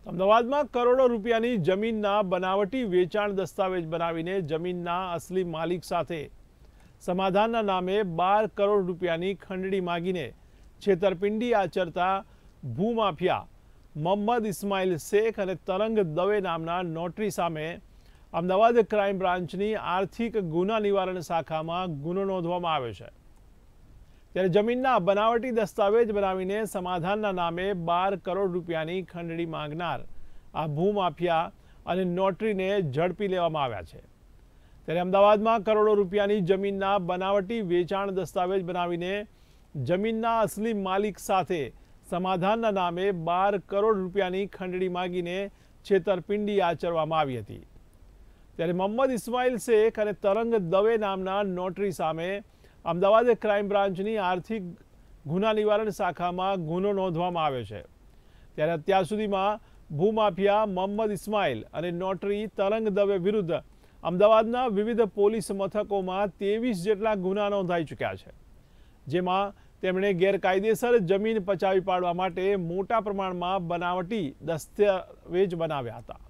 અમદાવાદમાં કરોડો રૂપિયાની જમીનના બનાવટી વેચાણ દસ્તાવેજ બનાવીને જમીનના અસલી માલિક સાથે સમાધાનના નામે 12 કરોડ રૂપિયાની ખંડણી માંગીને છેતરપિંડી આચરતા ભૂમાફિયા મોહમ્મદ ઇસ્માઇલ શેખ અને તરંગ દવે નામના નોટરી સામે અમદાવાદ ક્રાઇમ બ્રાન્ચની આર્થિક ગુના નિવારણ શાખામાં ગુનો નોંધવામાં આવ્યો છે। ત્યારે જમીનના બનાવટી દસ્તાવેજ બનાવીને સમાધાનના નામે 12 કરોડ રૂપિયાની ખંડણી માંગનાર આ ભૂમાફિયા અને નોટરીને ઝડપી લેવામાં આવ્યા છે। ત્યારે અમદાવાદમાં કરોડો રૂપિયાની જમીનના બનાવટી વેચાણ દસ્તાવેજ બનાવીને જમીનના અસલી માલિક સાથે સમાધાનના નામે 12 કરોડ રૂપિયાની ખંડણી માંગીને છેતરપિંડી આચરવામાં આવી હતી। ત્યારે મોહમ્મદ ઇસ્માઇલ શેખ અને તરંગ દવે નામના નોટરી સામે અમદાવાદ ક્રાઇમ બ્રાન્ચની આર્થિક ગુના નિવારણ શાખામાં ગુનો નોંધવામાં આવ્યો છે। ત્યારે અત્યાર સુધીમાં ભૂમાફિયા મોહમ્મદ ઇસ્માઇલ અને નોટરી તરંગ દવે વિરુદ્ધ અમદાવાદના વિવિધ પોલીસ મથકોમાં 23 જેટલા ગુના નોંધાઈ ચૂક્યા છે, જેમાં તેમણે ગેરકાયદેસર જમીન પચાવી પાડવા માટે મોટા પ્રમાણમાં બનાવટી દસ્તાવેજ બનાવ્યા હતા।